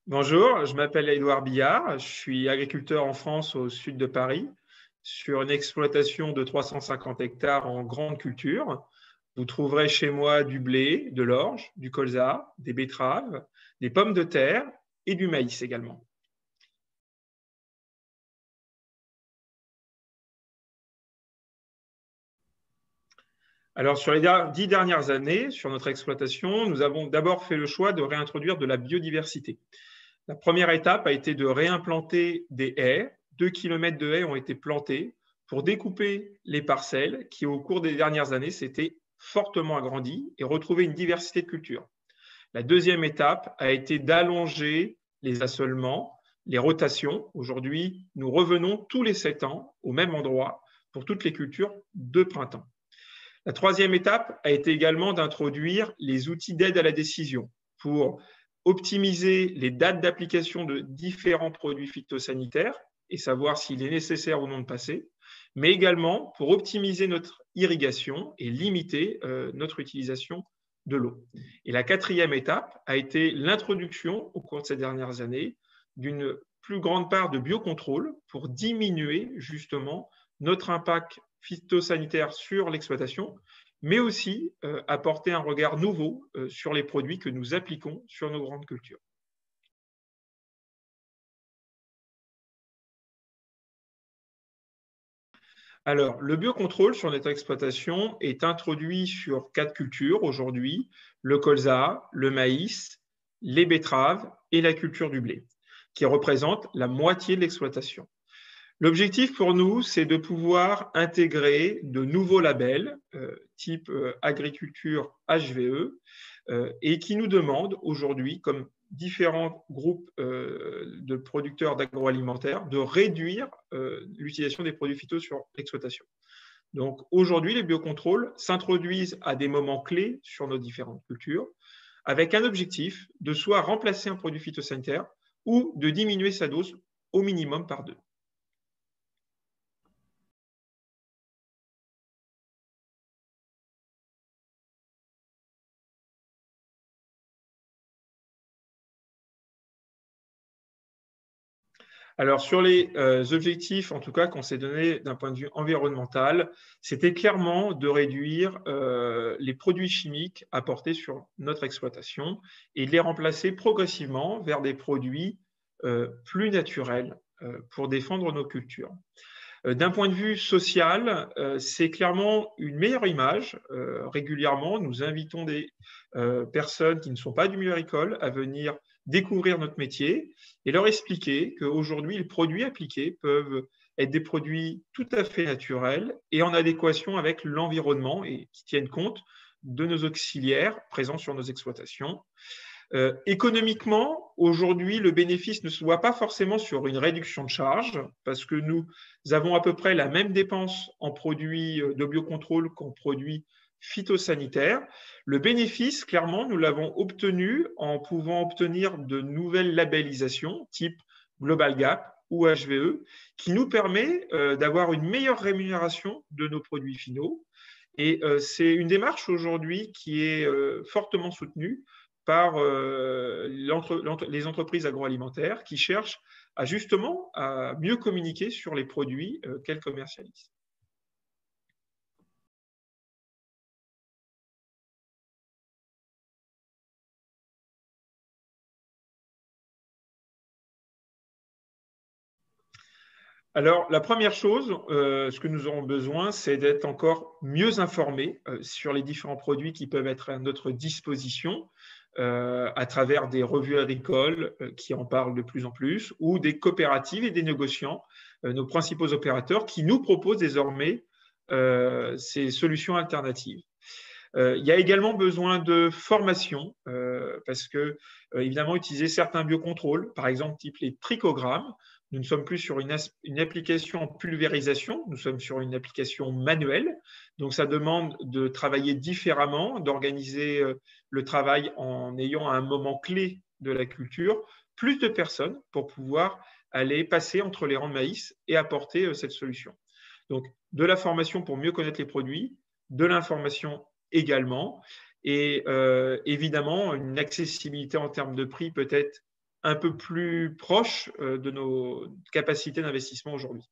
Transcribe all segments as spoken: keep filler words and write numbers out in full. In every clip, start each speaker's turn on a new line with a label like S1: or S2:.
S1: Bonjour, je m'appelle Édouard Billard, je suis agriculteur en France au sud de Paris, sur une exploitation de trois cent cinquante hectares en grande culture. Vous trouverez chez moi du blé, de l'orge, du colza, des betteraves, des pommes de terre et du maïs également. Alors, sur les dix dernières années, sur notre exploitation, nous avons d'abord fait le choix de réintroduire de la biodiversité. La première étape a été de réimplanter des haies. Deux kilomètres de haies ont été plantés pour découper les parcelles qui, au cours des dernières années, s'étaient fortement agrandies et retrouver une diversité de cultures. La deuxième étape a été d'allonger les assolements, les rotations. Aujourd'hui, nous revenons tous les sept ans au même endroit pour toutes les cultures de printemps. La troisième étape a été également d'introduire les outils d'aide à la décision pour optimiser les dates d'application de différents produits phytosanitaires et savoir s'il est nécessaire ou non de passer, mais également pour optimiser notre irrigation et limiter euh, notre utilisation de l'eau. Et la quatrième étape a été l'introduction au cours de ces dernières années d'une plus grande part de biocontrôle pour diminuer justement notre impact phytosanitaire sur l'exploitation, mais aussi euh, apporter un regard nouveau euh, sur les produits que nous appliquons sur nos grandes cultures. Alors, le biocontrôle sur notre exploitation est introduit sur quatre cultures aujourd'hui, le colza, le maïs, les betteraves et la culture du blé, qui représentent la moitié de l'exploitation. L'objectif pour nous, c'est de pouvoir intégrer de nouveaux labels euh, type euh, agriculture H V E euh, et qui nous demandent aujourd'hui, comme différents groupes euh, de producteurs d'agroalimentaire, de réduire euh, l'utilisation des produits phytos sur l'exploitation. Donc aujourd'hui, les biocontrôles s'introduisent à des moments clés sur nos différentes cultures avec un objectif de soit remplacer un produit phytosanitaire ou de diminuer sa dose au minimum par deux. Alors, sur les euh, objectifs, en tout cas, qu'on s'est donné d'un point de vue environnemental, c'était clairement de réduire euh, les produits chimiques apportés sur notre exploitation et de les remplacer progressivement vers des produits euh, plus naturels euh, pour défendre nos cultures. Euh, d'un point de vue social, euh, c'est clairement une meilleure image. Euh, régulièrement, nous invitons des euh, personnes qui ne sont pas du milieu agricole à venir découvrir notre métier et leur expliquer qu'aujourd'hui, les produits appliqués peuvent être des produits tout à fait naturels et en adéquation avec l'environnement et qui tiennent compte de nos auxiliaires présents sur nos exploitations. Euh, économiquement, aujourd'hui, le bénéfice ne se voit pas forcément sur une réduction de charges parce que nous avons à peu près la même dépense en produits de biocontrôle qu'en produits phytosanitaires. Le bénéfice, clairement, nous l'avons obtenu en pouvant obtenir de nouvelles labellisations type Global Gap ou H V E qui nous permet euh, d'avoir une meilleure rémunération de nos produits finaux. Et euh, c'est une démarche aujourd'hui qui est euh, fortement soutenue par euh, l'entre, l'entre, les entreprises agroalimentaires qui cherchent à justement à mieux communiquer sur les produits euh, qu'elles commercialisent. Alors, la première chose, euh, ce que nous aurons besoin, c'est d'être encore mieux informés euh, sur les différents produits qui peuvent être à notre disposition euh, à travers des revues agricoles euh, qui en parlent de plus en plus ou des coopératives et des négociants, euh, nos principaux opérateurs, qui nous proposent désormais euh, ces solutions alternatives. Euh, il y a également besoin de formation euh, parce que, euh, évidemment, utiliser certains biocontrôles, par exemple, type les trichogrammes, nous ne sommes plus sur une, une application en pulvérisation, nous sommes sur une application manuelle. Donc, ça demande de travailler différemment, d'organiser euh, le travail en ayant à un moment clé de la culture plus de personnes pour pouvoir aller passer entre les rangs de maïs et apporter euh, cette solution. Donc, de la formation pour mieux connaître les produits, de l'information également, et euh, évidemment, une accessibilité en termes de prix peut-être un peu plus proche euh, de nos capacités d'investissement aujourd'hui.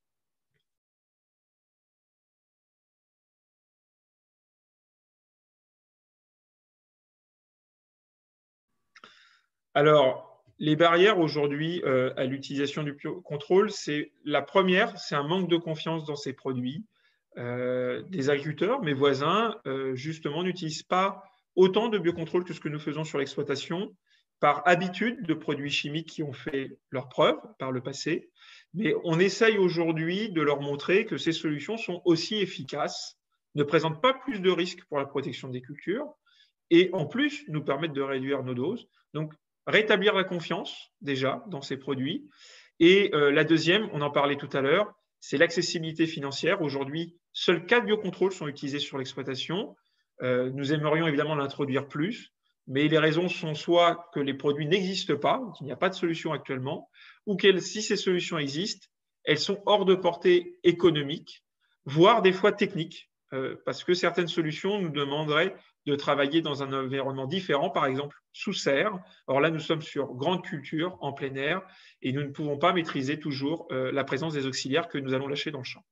S1: Alors, les barrières aujourd'hui euh, à l'utilisation du biocontrôle, c'est la première, c'est un manque de confiance dans ces produits. Euh, des agriculteurs, mes voisins, euh, justement, n'utilisent pas autant de biocontrôle que ce que nous faisons sur l'exploitation, par habitude de produits chimiques qui ont fait leurs preuves par le passé. Mais on essaye aujourd'hui de leur montrer que ces solutions sont aussi efficaces, ne présentent pas plus de risques pour la protection des cultures et en plus nous permettent de réduire nos doses. Donc, rétablir la confiance déjà dans ces produits. Et euh, la deuxième, on en parlait tout à l'heure, c'est l'accessibilité financière. Aujourd'hui, seuls quatre biocontrôles sont utilisés sur l'exploitation. Euh, nous aimerions évidemment l'introduire plus, mais les raisons sont soit que les produits n'existent pas, qu'il n'y a pas de solution actuellement, ou que si ces solutions existent, elles sont hors de portée économique, voire des fois technique, euh, parce que certaines solutions nous demanderaient de travailler dans un environnement différent, par exemple sous serre. Or là, nous sommes sur grande culture, en plein air, et nous ne pouvons pas maîtriser toujours euh, la présence des auxiliaires que nous allons lâcher dans le champ.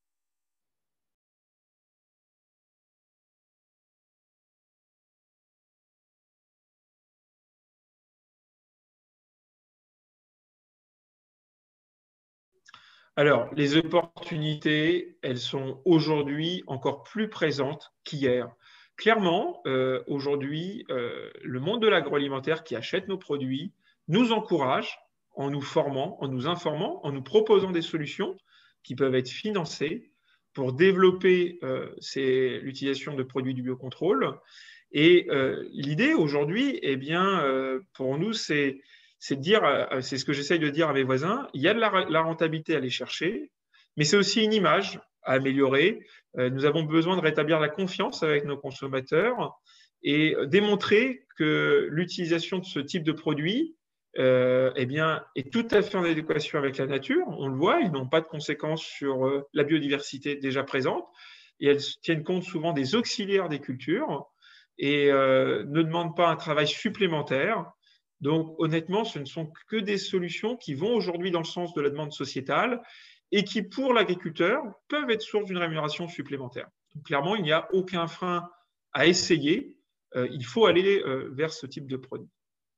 S1: Alors, les opportunités, elles sont aujourd'hui encore plus présentes qu'hier. Clairement, euh, aujourd'hui, euh, le monde de l'agroalimentaire qui achète nos produits nous encourage en nous formant, en nous informant, en nous proposant des solutions qui peuvent être financées pour développer euh, l'utilisation de produits du biocontrôle. Et euh, l'idée aujourd'hui, eh bien, euh, pour nous, c'est c'est de dire, euh, c'est ce que j'essaye de dire à mes voisins, il y a de la, la rentabilité à aller chercher, mais c'est aussi une image à améliorer. Euh, nous avons besoin de rétablir la confiance avec nos consommateurs et démontrer que l'utilisation de ce type de produit euh, eh bien, est tout à fait en adéquation avec la nature. On le voit, ils n'ont pas de conséquences sur euh, la biodiversité déjà présente et elles tiennent compte souvent des auxiliaires des cultures et euh, ne demandent pas un travail supplémentaire. Donc, honnêtement, ce ne sont que des solutions qui vont aujourd'hui dans le sens de la demande sociétale et qui, pour l'agriculteur, peuvent être source d'une rémunération supplémentaire. Donc, clairement, il n'y a aucun frein à essayer. Euh, il faut aller euh, vers ce type de produit.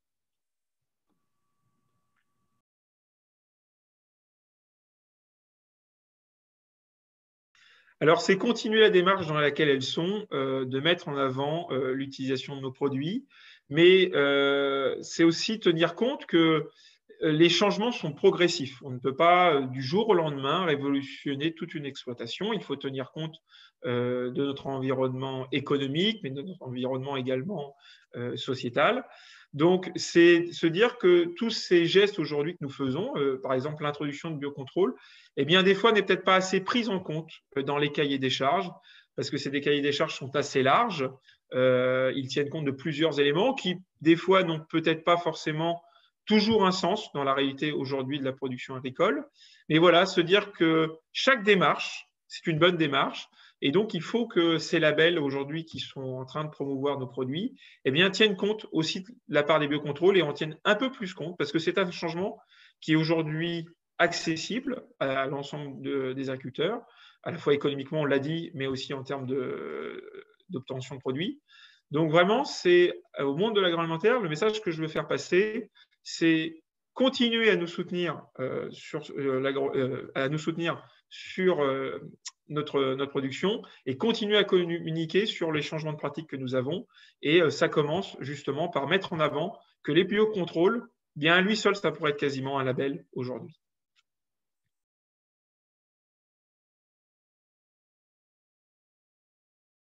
S1: Alors, c'est continuer la démarche dans laquelle elles sont, euh, de mettre en avant euh, l'utilisation de nos produits, mais euh, c'est aussi tenir compte que les changements sont progressifs. On ne peut pas, du jour au lendemain, révolutionner toute une exploitation. Il faut tenir compte euh, de notre environnement économique, mais de notre environnement également euh, sociétal. Donc, c'est se dire que tous ces gestes aujourd'hui que nous faisons, euh, par exemple l'introduction de biocontrôle, eh bien, des fois, n'est peut-être pas assez prise en compte dans les cahiers des charges, parce que ces cahiers des charges sont assez larges. Euh, ils tiennent compte de plusieurs éléments qui, des fois, n'ont peut-être pas forcément toujours un sens dans la réalité aujourd'hui de la production agricole. Mais voilà, se dire que chaque démarche, c'est une bonne démarche. Et donc, il faut que ces labels aujourd'hui qui sont en train de promouvoir nos produits, eh bien, tiennent compte aussi de la part des biocontrôles et en tiennent un peu plus compte parce que c'est un changement qui est aujourd'hui accessible à l'ensemble de, des agriculteurs, à la fois économiquement, on l'a dit, mais aussi en termes d'obtention de, de produits. Donc vraiment, c'est au monde de l'agroalimentaire, le message que je veux faire passer, c'est continuer à nous soutenir euh, sur, euh, euh, à nous soutenir sur euh, notre, notre production et continuer à communiquer sur les changements de pratiques que nous avons. Et euh, ça commence justement par mettre en avant que les biocontrôles, bien à lui seul, ça pourrait être quasiment un label aujourd'hui.